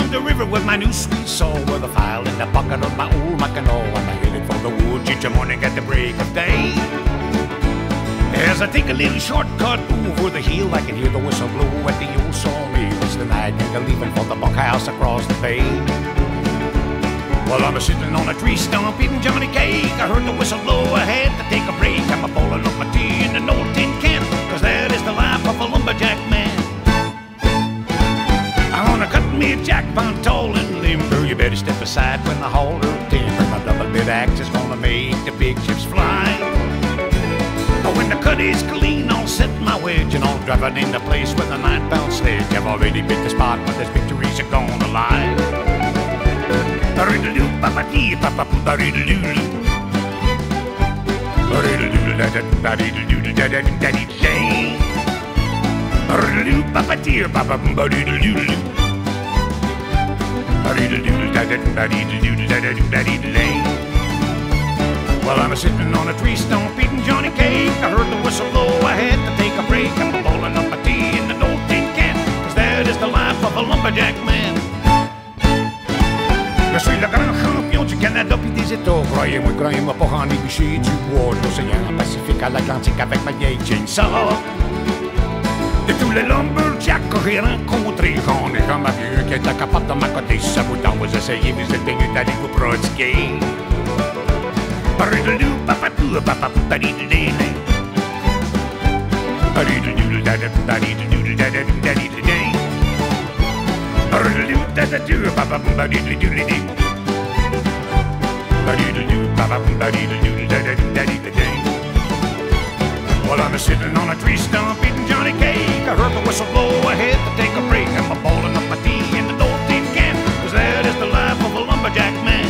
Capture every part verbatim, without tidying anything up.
down the river with my new sweet soul, with a file in the pocket of my old Mackinaw. I'm headed for the woods each morning at the break of day. As I take a little shortcut over the hill, I can hear the whistle blow at the old sawmill. It's the night and leaving for the bunkhouse across the bay. Well, I'm sitting on a tree stump eating Johnny cake. I heard the whistle blow, I had to take a break. I'm a bowling up my tea in an old tin can, cause that is the life of a lumberjack man. I wanna cut me a jack pound tall and limber. You better step aside when the hauler timber. My double bit axe is gonna make the big chips fly. When the cut is clean, I'll set my wedge and I'll drive it into place with a nine pound sledge. I've already bit the spot where this victories are gonna lie. Ba-riddle-doo, ba-ba-dee, ba-ba-boo, ba-riddle-doo-doo. Ba-riddle-doo, da-da-da-da-dee-doo, da-da-da-da-dee-day. Ba-riddle-doo, ba-ba-dee, ba-ba-boo, ba-riddle-doo-doo. Ba-riddle-doo, da-da-da-da-dee-doo, da-da-da-da-dee-day. Well, I'm sitting on a tree stump eating Johnny cake. I heard the whistle blow, I had to take a break. I'm bowling up my tea in an old tin can, cause that is the life of a lumberjack man. Je suis le grand champion du Canada pis des États. Croyez-moi, croyez-moi pas en ébouché du bois de l'océan Pacifique à l'Atlantique avec ma vieille chainsaw. De tous les lumberjacks que j'ai rencontrés, j'en ai jamais vu qui était capable de m'accoter. Ça vous tente, vous essayez, vous êtes venu d'aller vous pratiquer. Ba-riddle-doo, ba-ba-doo, ba-ba-boo, ba-dee-dee-dee-dee. Ba-dee-dee-doo, da-da-doo, ba-dee-dee-doo, da-da-doo, da-dee-dee-dee. Ba-riddle-doo, da-da-doo, ba-ba-boo, ba-dee-dee-doo-dee-dee. Ba-dee-dee-doo, ba-ba-boo, ba-dee-dee-doo, da-da-doo, da-dee-dee-dee. Well, I'm sitting on a tree stump eating Johnny cake. I heard the whistle blow, I had to take a break. I'm a-bowling up my tea in an old tin can, cause that is the life of a lumberjack man.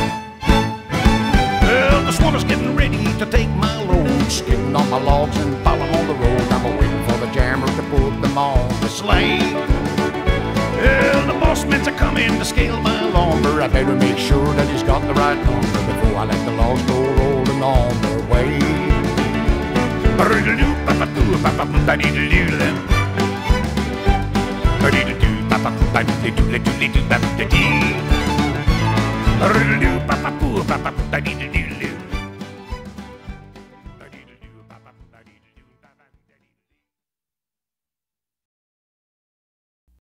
Well, the swamper's getting ready to take my load, skidding on my logs and piling on the road. I'm waiting for the jammer to put them on the sleigh. Well, the boss men are coming to scale my lumber. I better make sure that he's got the right number before I let the logs go rolling on their way. Ba-riddle-doo, ba-ba-doo, ba-ba-boo, ba-dee-doo-doo-doo. Ba-dee-doo-doo, ba-ba-boo, ba-dee-doo-doo-doo-doo, ba-dee-doo-doo. Ba-riddle-doo, ba-ba-boo, ba-ba-boo, ba-dee-doo-doo.